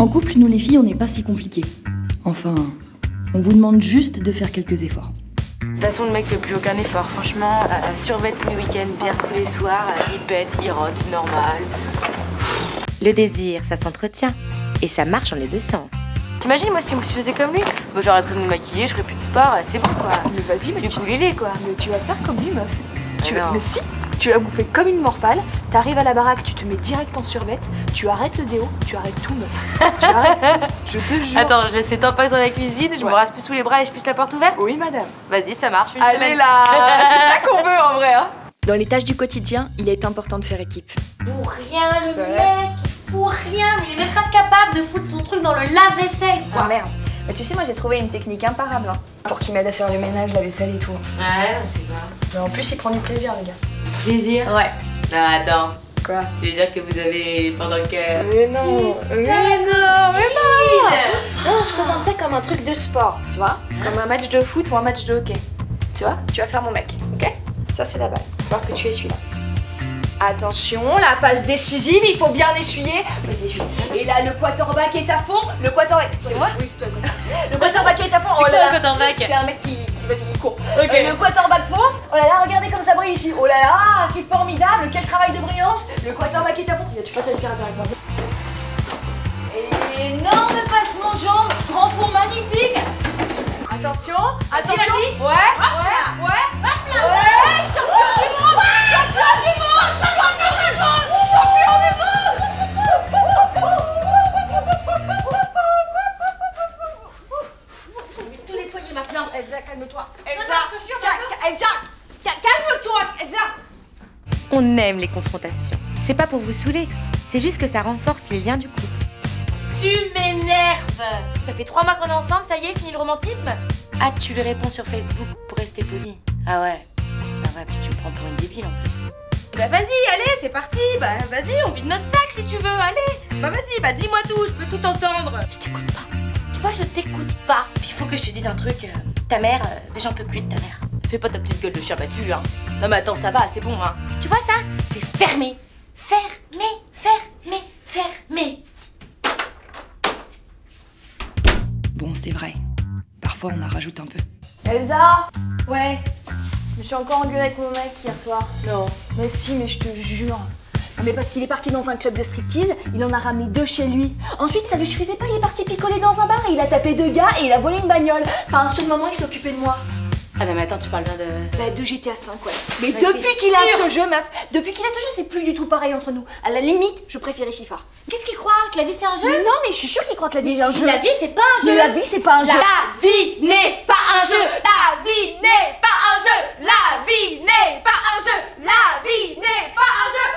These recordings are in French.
En couple, nous les filles, on n'est pas si compliqués. Enfin, on vous demande juste de faire quelques efforts. De toute façon, le mec fait plus aucun effort. Franchement, survêt tous les week-ends, bière tous les soirs, il pète, il rote, normal. Le désir, ça s'entretient. Et ça marche dans les deux sens. T'imagines, moi, si je faisais comme lui, moi, j'arrêterais de me maquiller, je ferais plus de sport, c'est bon, quoi. Mais vas-y, mais Du ukulélé, quoi. Mais tu vas faire comme lui, meuf. non. Mais si, tu vas bouffer comme une morphale, t'arrives à la baraque, tu te mets direct en survêt, tu arrêtes le déo, tu arrêtes tout, meuf. Tu arrêtes tout, je te jure. Attends, je laisse les tampons dans la cuisine, je me rase plus sous les bras et je pousse la porte ouverte. Oui, madame. Vas-y, ça marche. Une Allez semaine. là, c'est ça qu'on veut en vrai, hein. Dans les tâches du quotidien, il est important de faire équipe. Pour rien, le C'est vrai. mec, pour rien, mais il est même pas capable de foutre son truc dans le lave-vaisselle. Ah merde. Mais tu sais, moi j'ai trouvé une technique imparable hein, pour qu'il m'aide à faire le ménage, la vaisselle et tout. Ouais, c'est quoi? Mais en plus, il prend du plaisir, les gars. Plaisir. Ouais. Non, attends. Quoi? Tu veux dire que vous avez pendant que... Mais non, Non, je présente ça comme un truc de sport, tu vois? Comme un match de foot ou un match de hockey. Tu vois? Tu vas faire mon mec, ok? Ça, c'est la balle. Faut voir que tu essuies là. Attention, la passe décisive, il faut bien l'essuyer. Vas-y, essuie. Et là, le quarterback est à fond. Le quarterback, c'est moi? Oui, c'est toi. Le quarterback est à fond. Oh là là. C'est un mec qui vas-y, il court. Ok. Le quarterback fonce. Oh là là, regardez comme ça brille ici. Oh là là, c'est formidable. Quel travail de brillance. Le quarterback est à fond. Tu passes l'aspirateur avec moi. Énorme passement de jambes. Grand pont magnifique. Attention, attention. Ouais, champion du monde. Champion du monde. Champion du monde. Champion du monde. Je vais tout nettoyer maintenant. Elsa, calme-toi. Elsa, calme-toi. Elsa. On aime les confrontations. C'est pas pour vous saouler, c'est juste que ça renforce les liens du couple. Tu m'énerves. Ça fait 3 mois qu'on est ensemble, ça y est, fini le romantisme. Ah, tu lui réponds sur Facebook pour rester poli. Ah ouais. Ah ouais, puis tu me prends pour une débile en plus. Bah vas-y, allez, c'est parti. Bah vas-y, on vide notre sac si tu veux, allez. Bah vas-y, bah dis-moi tout, je peux tout entendre. Je t'écoute pas. Tu vois, je t'écoute pas. Puis il faut que je te dise un truc. Ta mère, j'en peux plus de ta mère. Fais pas ta petite gueule de chien battu, hein. Non mais attends, ça va, c'est bon, hein. Tu vois ça? C'est fermé. Fermé, fermé, fermé. Bon, c'est vrai. Parfois, on en rajoute un peu. Elsa, Ouais. je me suis encore engueulée avec mon mec hier soir. Non. Mais si, mais je te jure. Ah, mais parce qu'il est parti dans un club de striptease, il en a ramené 2 chez lui. Ensuite, ça lui suffisait pas, il est parti picoler dans un bar et il a tapé 2 gars et il a volé une bagnole. Enfin, sur le moment, il s'est occupé de moi. Ah non mais attends, tu parles bien de... Bah, de GTA 5, ouais. Mais Mais depuis t'es qu'il a sûre? ce jeu, meuf, depuis qu'il a ce jeu, c'est plus du tout pareil entre nous. À la limite, je préférais FIFA. Qu'est-ce qu'il croit? Que la vie c'est un jeu? Mais non, mais je suis sûre qu'il croit que la vie est un jeu. La vie c'est pas un jeu. Mais la vie, c'est pas un jeu. La vie n'est pas un jeu. La vie n'est pas un jeu. La vie n'est pas un jeu. La vie n'est pas un jeu.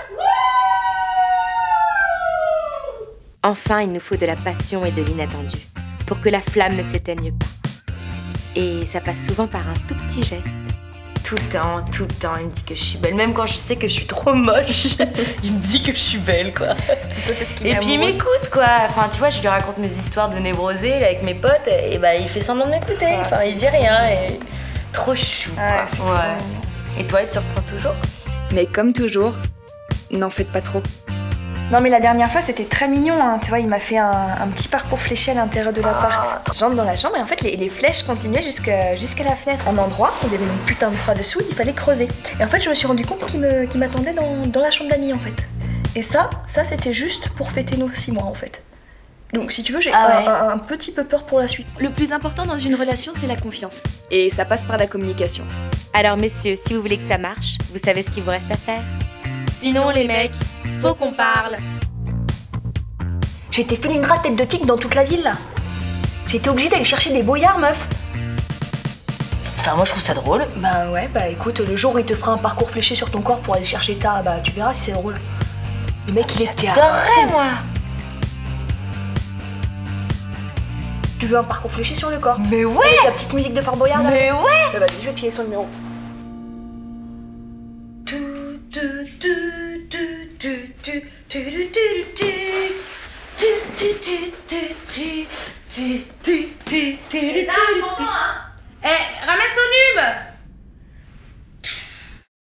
Enfin, il nous faut de la passion et de l'inattendu pour que la flamme ne s'éteigne pas. Et ça passe souvent par un tout petit geste. Tout le temps, il me dit que je suis belle. Même quand je sais que je suis trop moche, il me dit que je suis belle, quoi. Et puis il m'écoute, quoi. Enfin, tu vois, je lui raconte mes histoires de névrosée là, avec mes potes, et bah il fait semblant de m'écouter. Enfin, il dit rien, et trop chou, quoi. c'est trop mignon. Et toi, il te surprend toujours? Mais comme toujours, n'en faites pas trop. Non mais la dernière fois c'était très mignon, hein. Tu vois, il m'a fait un petit parcours fléché à l'intérieur de l'appart. J'entre dans la chambre et en fait les flèches continuaient jusqu'à la fenêtre. En endroit où il y avait une putain de croix dessous, il fallait creuser. Et en fait je me suis rendu compte qu'il m'attendait dans la chambre d'amis en fait. Et ça c'était juste pour fêter nos 6 mois en fait. Donc si tu veux, j'ai un petit peu peur pour la suite. Le plus important dans une relation, c'est la confiance. Et ça passe par la communication. Alors messieurs, si vous voulez que ça marche, vous savez ce qu'il vous reste à faire. Sinon les mecs, faut qu'on parle. J'étais Félingra tête de tigre dans toute la ville là. J'étais obligée d'aller chercher des boyards, meuf. Enfin, moi je trouve ça drôle. Bah ouais, bah écoute, le jour où il te fera un parcours fléché sur ton corps pour aller chercher bah tu verras si c'est drôle. Le mec il était à J'adorerais, moi. Tu veux un parcours fléché sur le corps? Mais ouais. Avec la petite musique de Fort Boyard là? Mais ouais. Bah vas-y, je vais te filer son numéro. Eh, ramène son hume.